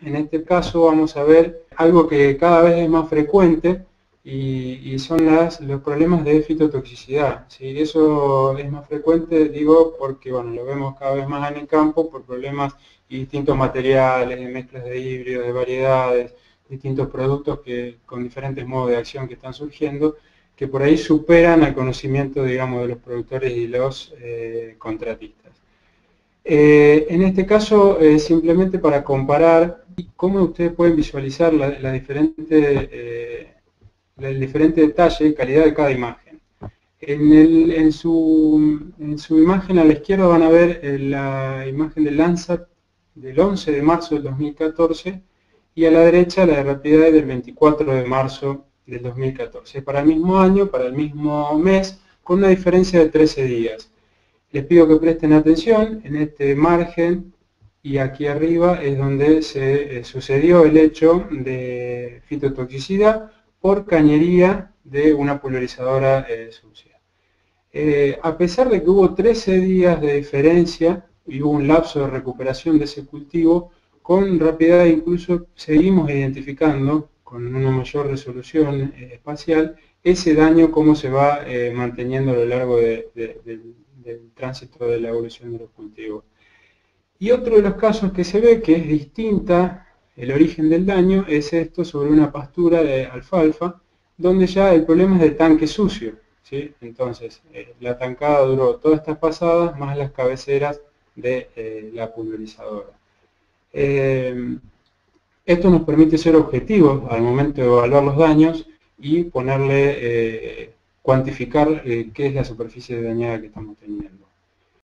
En este caso vamos a ver algo que cada vez es más frecuente y son los problemas de fitotoxicidad. ¿Sí? Eso es más frecuente, digo, porque bueno, lo vemos cada vez más en el campo por problemas y distintos materiales, de mezclas de híbridos, de variedades, distintos productos con diferentes modos de acción que están surgiendo, que por ahí superan al conocimiento, digamos, de los productores y los contratistas. En este caso, simplemente para comparar cómo ustedes pueden visualizar el diferente detalle y calidad de cada imagen. En su imagen a la izquierda van a ver la imagen del Landsat del 11 de marzo del 2014 y a la derecha la de Rapidez del 24 de marzo del 2014. Para el mismo año, para el mismo mes, con una diferencia de 13 días. Les pido que presten atención en este margen y aquí arriba es donde se sucedió el hecho de fitotoxicidad por cañería de una pulverizadora sucia. A pesar de que hubo 13 días de diferencia y hubo un lapso de recuperación de ese cultivo, con rapidez incluso seguimos identificando con una mayor resolución espacial ese daño, cómo se va manteniendo a lo largo del tránsito de la evolución de los cultivos. Y otro de los casos que se ve que es distinta el origen del daño es esto sobre una pastura de alfalfa, donde ya el problema es de tanque sucio. ¿Sí? Entonces, la tancada duró todas estas pasadas más las cabeceras de la pulverizadora. Esto nos permite ser objetivos al momento de evaluar los daños y ponerle, cuantificar qué es la superficie dañada que estamos teniendo.